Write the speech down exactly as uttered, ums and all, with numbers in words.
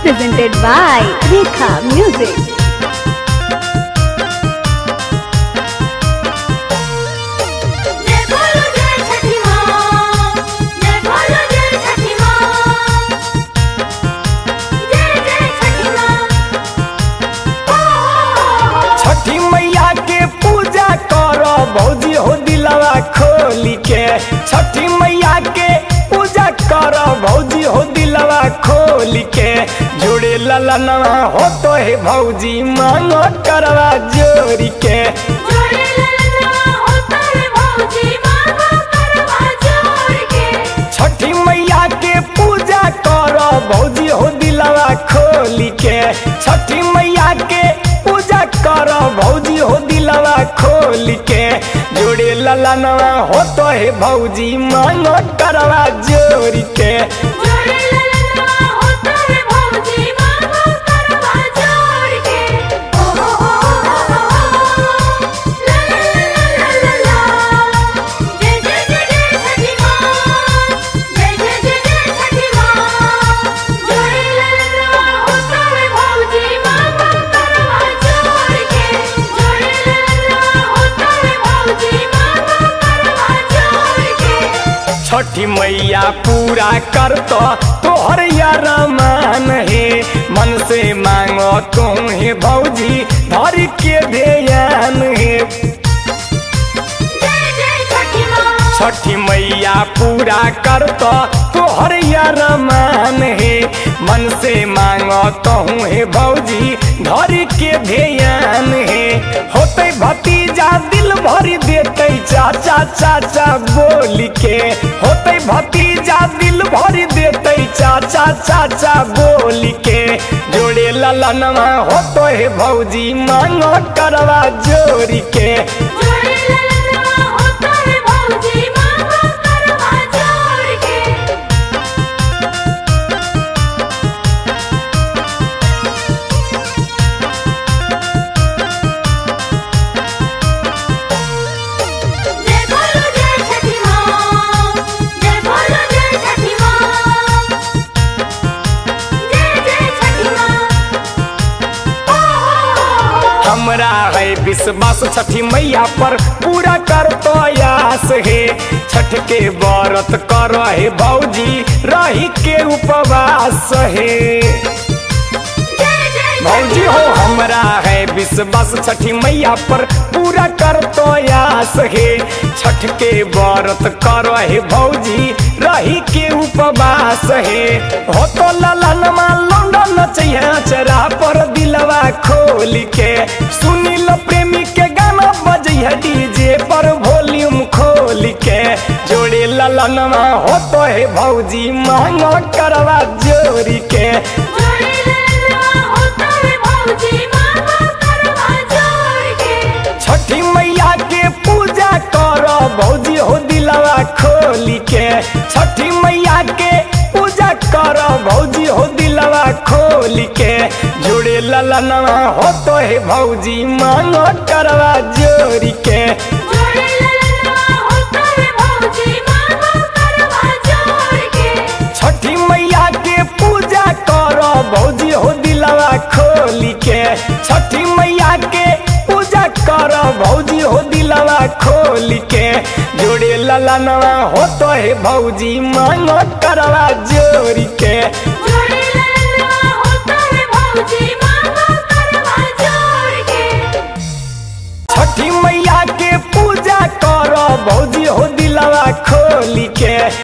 presented by Rekha Music. छठी मैया के पूजा करो भौजी हो दिलवा खोली के। छठी मैया के पूजा करो भौजी हो दिलवा खोली के। जोड़े ललनवा हो तो है भौजी मांगो करवा जोरी के। छठी मैया के पूजा करो भौजी हो दिलवा खोली के। छठी मैया के पूजा करो भौजी हो दिलवा खोल के। जोड़े ललनवा हो तो है भौजी मांगो करवा जोरी के। छठी मैया पूरा कर तो तोहर यार मान है। मन से मांगो तुम है भौजी धर के ध्यान है। छठी मैया पूरा कर तो तोहर यार मान है। मन से मांगो तुम है भौजी धर के ध्यान है। होते भतीजा दिल भरी देते चाचा चाचा बोल के। होते भतीजा दिल भरी देते चाचा चाचा बोल के। जोड़े ललनवा हो तो है भौजी मांगो करवा जोरी के। हमरा है विश्वास छठी मैया पर पूरा कर तो आस है। छठ के व्रत कर है भौजी रही के उपवास है। भौजी हो हमरा है विश्वास छठी मैया पर पूरा कर तो आस है। छठ के व्रत कर है भौजी रही के उपवास है। हो तो ललनमा लौंडन चाहिए चरा पर दिलवा खोल के। सुनील प्रेमी के गाना बजे डीजे पर वॉल्यूम खोल के। जोड़े ललनमा हो तो है भौजी मांगो करवा जोरी के। छठी मैया के पूजा करो भौजी हो दिलवा खोली के। छठी मैया के पूजा करो भौजी हो दिलवा खोली के। जोड़े ललनवा हो तो है भौजी मांगो करवा जोरी के। छठी मैया के पूजा करो भौजी हो दिलवा खोली के। छठी मैया के पूजा करो भौजी हो दिलवा खोल के। जोड़े ललनवा हो तो है भौजी मांगो करवा जोरी के।